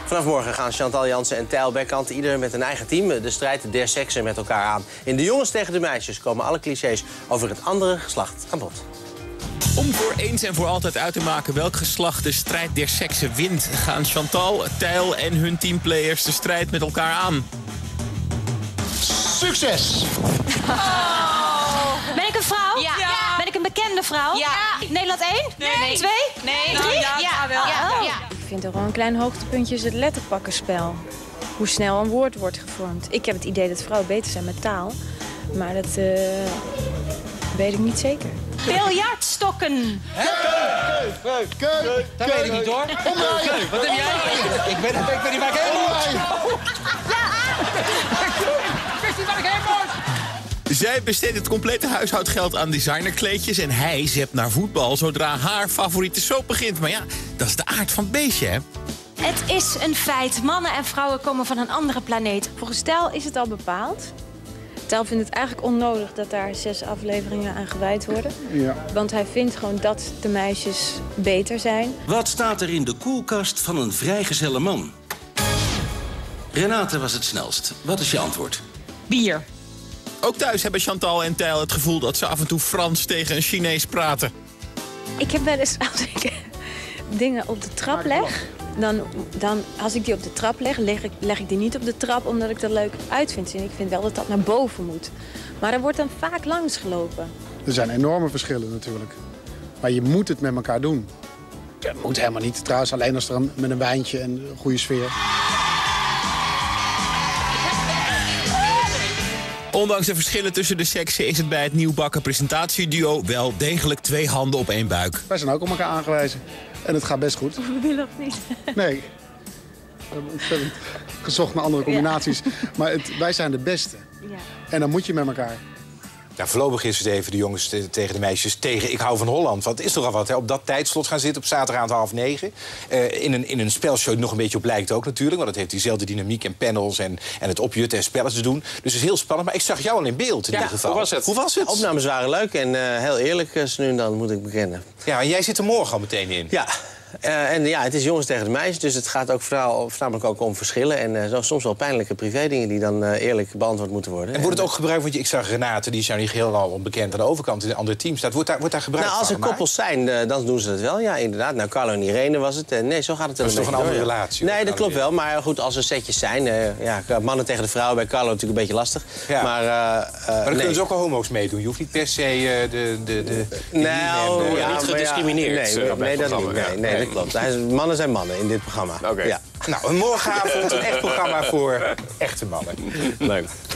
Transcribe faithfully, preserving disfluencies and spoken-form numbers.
Vanaf morgen gaan Chantal Jansen en Tijl Bekkant ieder met een eigen team de strijd der seksen met elkaar aan. In de jongens tegen de meisjes komen alle clichés over het andere geslacht aan bod. Om voor eens en voor altijd uit te maken welk geslacht de strijd der seksen wint, gaan Chantal, Tijl en hun teamplayers de strijd met elkaar aan. Succes! Oh. Ben ik een vrouw? Ja. Ja. Ben ik een bekende vrouw? Ja. Nederland één? Nee. Nee. Twee? Nee. Drie? Ja, ja, wel. Oh. Ja, ja. Ik vind toch wel een klein hoogtepuntje is het letterpakkenspel. Hoe snel een woord wordt gevormd. Ik heb het idee dat vrouwen beter zijn met taal. Maar dat uh, weet ik niet zeker. Biljartstokken. Keuk, keuk, Dat weet ik niet hoor. Omdraaien. Wat heb jij? Ik ben, ik ben niet waar ik heen moet. Ik wist niet waar ik heen moet. Zij besteedt het complete huishoudgeld aan designerkleedjes en hij zept naar voetbal zodra haar favoriete soap begint. Maar ja, dat is de aard van het beestje, hè? Het is een feit. Mannen en vrouwen komen van een andere planeet. Volgens Tijl is het al bepaald. Tijl vindt het eigenlijk onnodig dat daar zes afleveringen aan gewijd worden. Ja. Want hij vindt gewoon dat de meisjes beter zijn. Wat staat er in de koelkast van een vrijgezelle man? Renate was het snelst. Wat is je antwoord? Bier. Ook thuis hebben Chantal en Tijl het gevoel dat ze af en toe Frans tegen een Chinees praten. Ik heb wel eens, als ik dingen op de trap leg... Dan, dan, als ik die op de trap leg, leg ik, leg ik die niet op de trap omdat ik dat leuk uitvind. En ik vind wel dat dat naar boven moet. Maar er wordt dan vaak langs gelopen. Er zijn enorme verschillen natuurlijk. Maar je moet het met elkaar doen. Dat moet helemaal niet. Trouwens, alleen als er een, met een wijntje en een goede sfeer. Ondanks de verschillen tussen de seksen is het bij het nieuwbakken presentatieduo wel degelijk twee handen op één buik. Wij zijn ook op elkaar aangewezen. En het gaat best goed. We willen of niet? Nee. We hebben ontzettend gezocht naar andere combinaties. Ja. Maar het, wij zijn de beste. Ja. En dan moet je met elkaar. Ja, voorlopig is het even de jongens te, tegen de meisjes tegen Ik hou van Holland. Want het is toch al wat, hè? Op dat tijdslot gaan zitten op zaterdagavond half negen. Uh, in, een, in een spelshow die nog een beetje op lijkt ook natuurlijk. Want het heeft diezelfde dynamiek en panels en, en het opjutten en spelletjes doen. Dus het is heel spannend. Maar ik zag jou al in beeld in Ja, ieder geval. hoe was het? Hoe was het? De opnames waren leuk en uh, heel eerlijk, uh, nu en dan moet ik bekennen. Ja, en jij zit er morgen al meteen in. Ja. Uh, en ja, het is jongens tegen de meisjes, dus het gaat ook vooral, voornamelijk ook om verschillen. En uh, zo, soms wel pijnlijke privédingen die dan uh, eerlijk beantwoord moeten worden. En wordt het ook gebruikt, want ik zag Renate, die is nou niet heel onbekend aan de overkant in een ander team staat. Wordt daar, wordt daar gebruikt Nou, als er van koppels zijn, uh, dan doen ze dat wel, ja, inderdaad. Nou, Carlo en Irene was het. Uh, nee, zo gaat het Dat is een toch een beetje andere door, ja. relatie? Nee, hoor, dat klopt wel. Maar goed, als er setjes zijn, uh, ja, mannen tegen de vrouwen, bij Carlo natuurlijk een beetje lastig. Ja. Maar, uh, uh, maar dan nee. kunnen ze ook al homo's meedoen. Je hoeft niet per se uh, de, de, de, de Nou, en, uh, ja, niet gediscrimineerd, Ja, uh, nee, bij nee, het dat niet. programma, Nee, ja. nee, dat klopt. Hij is, mannen zijn mannen in dit programma. Oké. Ja. Nou, een morgenavond een echt programma voor echte mannen. Leuk.